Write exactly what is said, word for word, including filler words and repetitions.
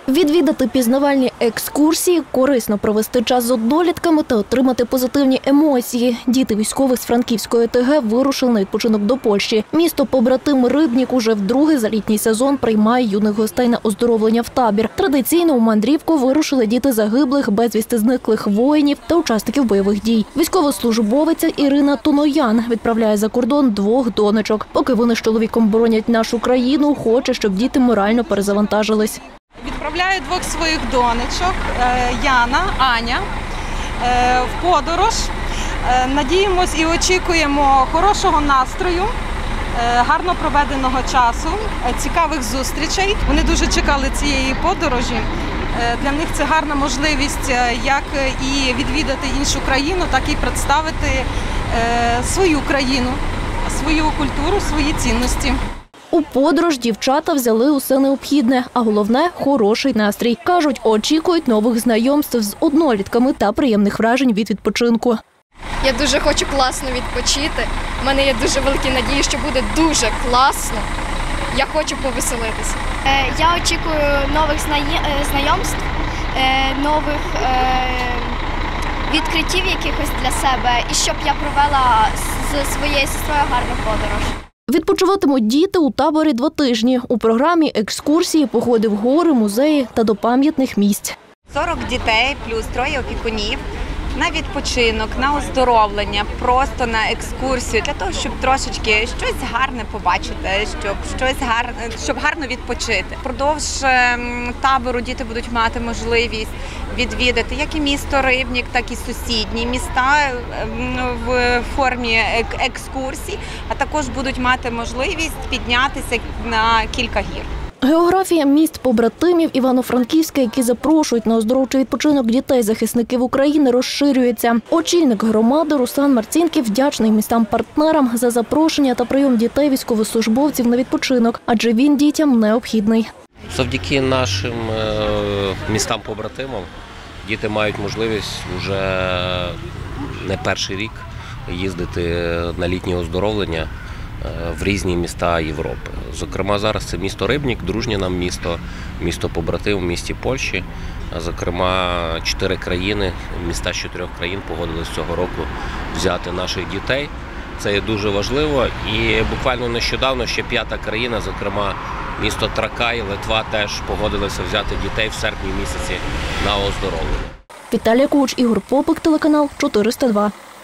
Відвідати пізнавальні екскурсії, корисно провести час з однолітками та отримати позитивні емоції. Діти військових з Франківської ОТГ вирушили на відпочинок до Польщі. Місто побратим Рибнік уже вдруге за літній сезон приймає юних гостей на оздоровлення в табір. Традиційно у мандрівку вирушили діти загиблих, безвісти зниклих воїнів та учасників бойових дій. Військовослужбовиця Ірина Тоноян відправляє за кордон двох донечок. Поки вони з чоловіком боронять нашу країну, хоче, щоб діти морально перезавантажились. Відправляю двох своїх донечок – Яна, Аня – в подорож. Надіємось і очікуємо хорошого настрою, гарно проведеного часу, цікавих зустрічей. Вони дуже чекали цієї подорожі. Для них це гарна можливість як і відвідати іншу країну, так і представити свою країну, свою культуру, свої цінності. У подорож дівчата взяли усе необхідне, а головне – хороший настрій. Кажуть, очікують нових знайомств з однолітками та приємних вражень від відпочинку. Я дуже хочу класно відпочити. У мене є дуже великі надії, що буде дуже класно. Я хочу повеселитися. Я очікую нових знайомств, нових відкриттів якихось для себе і щоб я провела з своєю сестрою гарну подорож. Відпочиватимуть діти у таборі два тижні. У програмі екскурсії, походи в гори, музеї та до пам'ятних місць. сорок дітей плюс троє опікунів на відпочинок, на оздоровлення, просто на екскурсію, для того, щоб трошечки щось гарне побачити, щоб щось гарне, щоб гарно відпочити. Впродовж табору діти будуть мати можливість відвідати як і місто Рибнік, так і сусідні міста в формі екскурсій, а також будуть мати можливість піднятися на кілька гір. Географія міст побратимів Івано-Франківська, які запрошують на оздоровчий відпочинок дітей-захисників України, розширюється. Очільник громади Руслан Марцінків вдячний містам-партнерам за запрошення та прийом дітей військовослужбовців на відпочинок, адже він дітям необхідний. Завдяки нашим містам-побратимам діти мають можливість вже не перший рік їздити на літнє оздоровлення в різні міста Європи. Зокрема, зараз це місто Рибнік, дружнє нам місто, місто побратим в місті Польщі. Зокрема, чотири країни, міста з чотирьох країн погодились цього року взяти наших дітей. Це є дуже важливо. І буквально нещодавно ще п'ята країна, зокрема місто Тракай, Литва, теж погодилися взяти дітей в серпні місяці на оздоровлення. Віталія Куч, Ігор Попик, телеканал чотириста два.